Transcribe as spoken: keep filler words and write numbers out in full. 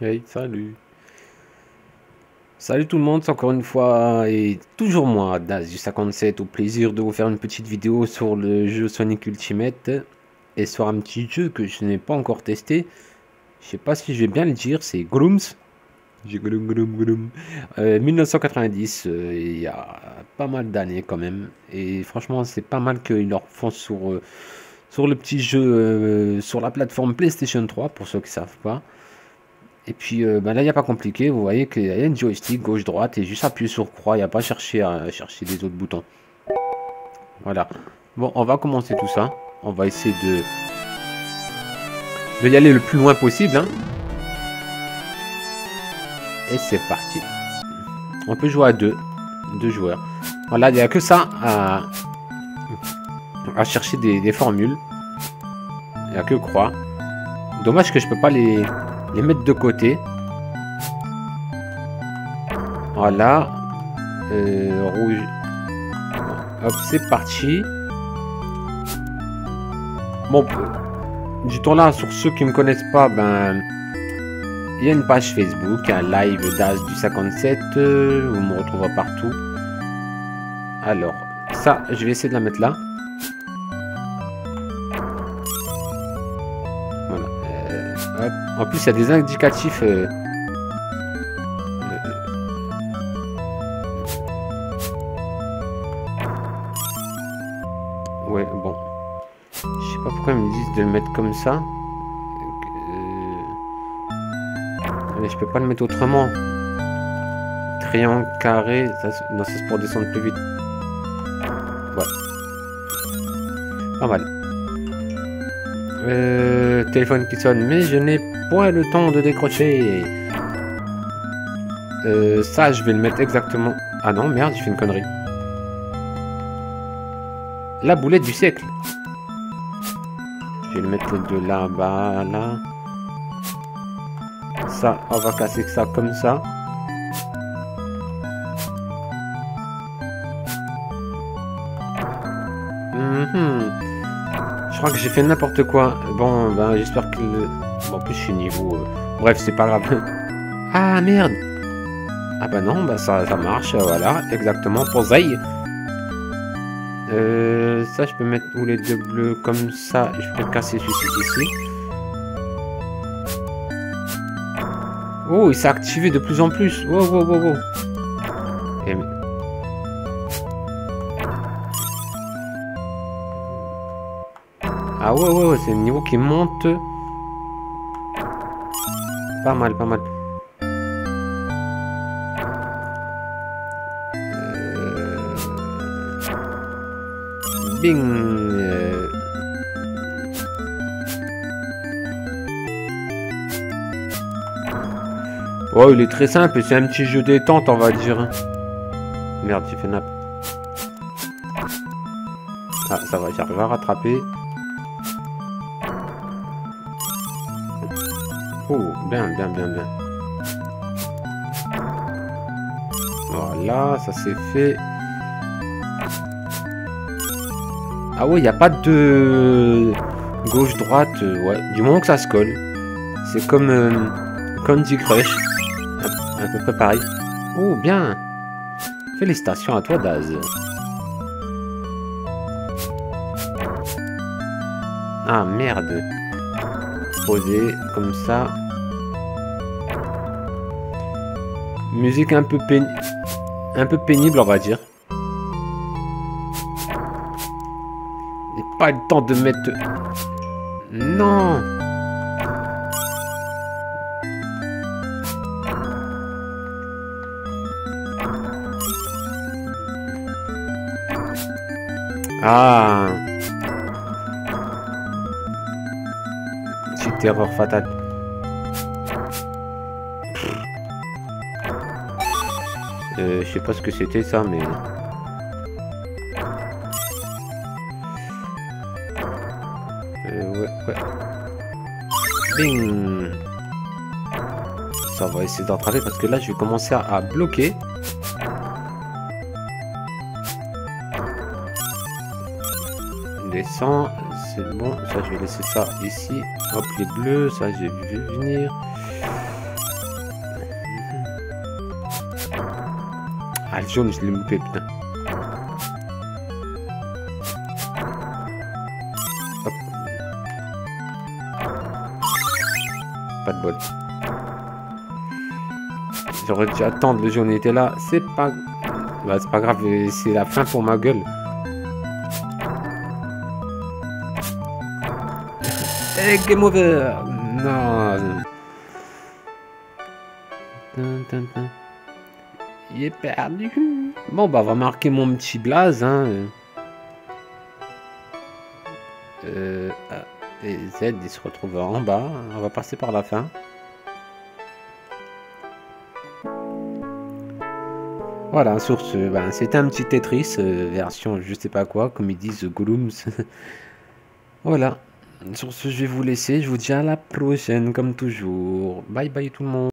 Hey, salut. Salut tout le monde, c'est encore une fois et toujours moi, Daz du cinquante-sept, au plaisir de vous faire une petite vidéo sur le jeu Sonic Ultimate et sur un petit jeu que je n'ai pas encore testé. Je sais pas si je vais bien le dire, c'est Grooms. J'ai Groom, Groom, Groom. Euh, mille neuf cent quatre-vingt-dix, euh, il y a pas mal d'années quand même. Et franchement, c'est pas mal qu'ils leur font sur, euh, sur le petit jeu euh, sur la plateforme PlayStation trois, pour ceux qui savent pas. Et puis euh, ben là, il n'y a pas compliqué. Vous voyez qu'il y a une joystick gauche-droite et juste appuyer sur croix. Il n'y a pas cherché à chercher des autres boutons. Voilà. Bon, on va commencer tout ça. On va essayer de, de y aller le plus loin possible. Hein. Et c'est parti. On peut jouer à deux. Deux joueurs. Voilà, il n'y a que ça à, à chercher des, des formules. Il n'y a que croix. Dommage que je peux pas les... les mettre de côté. Voilà. Euh, rouge. Hop, c'est parti. Bon, du temps là, sur ceux qui me connaissent pas, ben, il y a une page Facebook, un live Daz du cinquante-sept. Euh, vous me retrouverez partout. Alors, ça, je vais essayer de la mettre là. Voilà. Euh, hop. En plus, il y a des indicatifs. Euh, Ouais, bon. Je sais pas pourquoi ils me disent de le mettre comme ça. Euh... Mais je peux pas le mettre autrement. Triangle, carré. Ça, non, c'est pour descendre plus vite. Ouais. Pas mal. Euh, téléphone qui sonne, mais je n'ai point le temps de décrocher. Euh, ça, je vais le mettre exactement. Ah non, merde, j'ai fait une connerie. La boulette du siècle. Je vais le mettre de là-bas, là. Ça, on va casser ça comme ça. Mm-hmm. Je crois que j'ai fait n'importe quoi. Bon, ben, j'espère que... Le... Bon, en plus, je suis niveau... Euh... Bref, c'est pas grave. Ah, merde. Ah bah non, bah ça, ça marche, voilà. Exactement, pour Zay. Euh, ça, je peux mettre où les deux bleus comme ça. Je peux casser celui-ci ici. Oh, il s'est activé de plus en plus. Wow, wow, wow, wow. Et... Ah ouais, ouais, ouais, c'est le niveau qui monte. Pas mal, pas mal. Euh... Bing. Euh... Oh, il est très simple, c'est un petit jeu détente, on va dire. Merde, j'ai fait nappe. Ah, ça va, j'arrive à rattraper. Oh, bien, bien, bien, bien. Voilà, ça c'est fait. Ah ouais, il n'y a pas de gauche-droite. Ouais, du moment que ça se colle. C'est comme euh, Candy Crush. À, à peu près pareil. Oh, bien. Félicitations à toi, Daz. Ah, merde. Poser comme ça. Musique un peu pénible, un peu pénible, on va dire. J'ai pas le temps de mettre. Non. Ah. Petite erreur fatale. Euh, je sais pas ce que c'était ça, mais... Euh, ouais, ouais. Bing. Ça, on va essayer d'entraver parce que là, je vais commencer à, à bloquer. Descend, c'est bon. Ça, je vais laisser ça ici. Hop, les bleus, ça, j'ai vu venir. Ah, le jaune, je l'ai loupé, putain. Hop. Pas de bol. J'aurais dû attendre, le jaune était là. C'est pas... Bah, c'est pas grave, c'est la fin pour ma gueule. Et game over. Non. Il est perdu. Bon, bah, on va marquer mon petit blaze, hein. Euh, A et Z, il se retrouve en bas. On va passer par la fin. Voilà, sur ce, ben, c'était un petit Tetris, euh, version je sais pas quoi, comme ils disent Gollums. Voilà, sur ce, je vais vous laisser. Je vous dis à la prochaine, comme toujours. Bye bye tout le monde.